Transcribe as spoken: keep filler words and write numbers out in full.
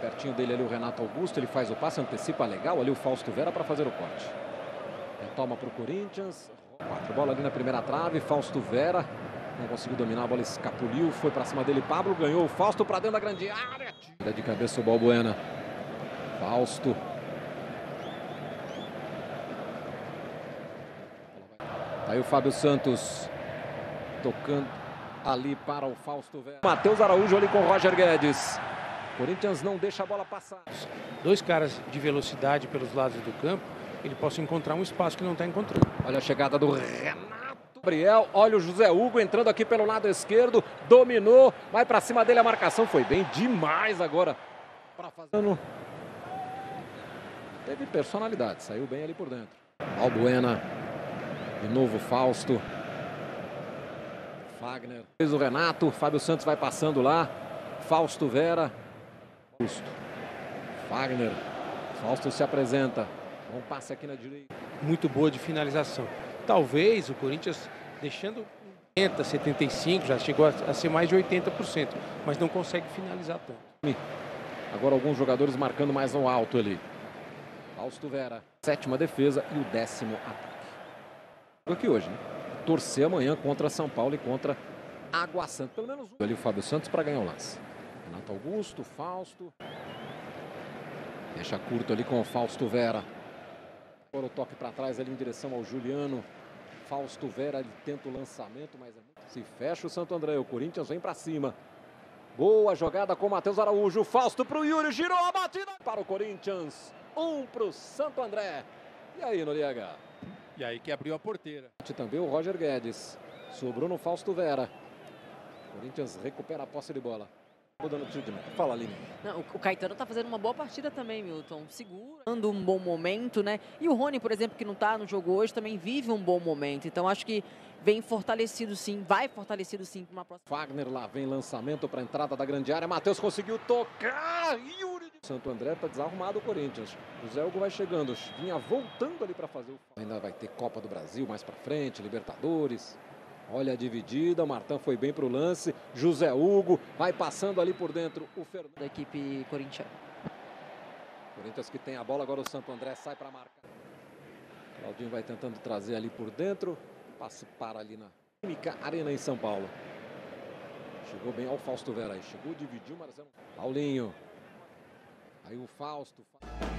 Pertinho dele ali o Renato Augusto, ele faz o passe, antecipa legal ali o Fausto Vera para fazer o corte. Retoma para o Corinthians. Quatro bola ali na primeira trave, Fausto Vera não conseguiu dominar, a bola escapuliu, foi para cima dele, Pablo ganhou o Fausto para dentro da grande área. Tira de cabeça o Balbuena. Fausto. Aí o Fábio Santos tocando ali para o Fausto Vera. Matheus Araújo ali com o Roger Guedes. Corinthians não deixa a bola passar. Dois caras de velocidade pelos lados do campo, ele possa encontrar um espaço que não está encontrando. Olha a chegada do Renato Gabriel, olha o José Hugo entrando aqui pelo lado esquerdo, dominou, vai para cima dele a marcação, foi bem demais agora. Para fazer... Teve personalidade, saiu bem ali por dentro. Balbuena, de novo Fausto. Fagner, fez o Renato, Fábio Santos vai passando lá, Fausto Vera. Justo. Fagner, Fausto se apresenta, um passe aqui na direita. Muito boa de finalização. Talvez o Corinthians deixando oitenta, setenta e cinco, já chegou a ser mais de oitenta por cento, mas não consegue finalizar tanto. Agora alguns jogadores marcando mais no alto ali. Fausto Vera, sétima defesa e o décimo ataque. Aqui hoje, né? Torcer amanhã contra São Paulo e contra Água Santa. Pelo menos um. Ali o Fábio Santos para ganhar o lance. Renato Augusto, Fausto. Deixa curto ali com o Fausto Vera. Agora o toque para trás ali em direção ao Juliano. Fausto Vera, ele tenta o lançamento, mas é muito... Se fecha o Santo André, o Corinthians vem para cima. Boa jogada com o Matheus Araújo. Fausto para o Yuri, girou a batida para o Corinthians. Um para o Santo André. E aí, Noriega? E aí que abriu a porteira. Também o Roger Guedes. Sobrou no Fausto Vera. Corinthians recupera a posse de bola. Fala, Aline. Não, o Caetano tá fazendo uma boa partida também, Milton. Segurando um bom momento, né? E o Rony, por exemplo, que não tá no jogo hoje, também vive um bom momento. Então acho que vem fortalecido sim, vai fortalecido sim para uma próxima. Fagner lá vem lançamento para a entrada da grande área. Matheus conseguiu tocar. Yuri. Santo André tá desarrumado o Corinthians. O Zé Hugo vai chegando, vinha voltando ali para fazer o... Ainda vai ter Copa do Brasil mais para frente, Libertadores. Olha a dividida, o Martão foi bem para o lance. José Hugo vai passando ali por dentro o Fernando. Da equipe corintiana. Corinthians que tem a bola, agora o Santo André sai para marcar. Claudinho vai tentando trazer ali por dentro. Passe para ali na Química Arena em São Paulo. Chegou bem ao Fausto Vera aí. Chegou, dividiu, Marcelo. Paulinho. Aí o Fausto.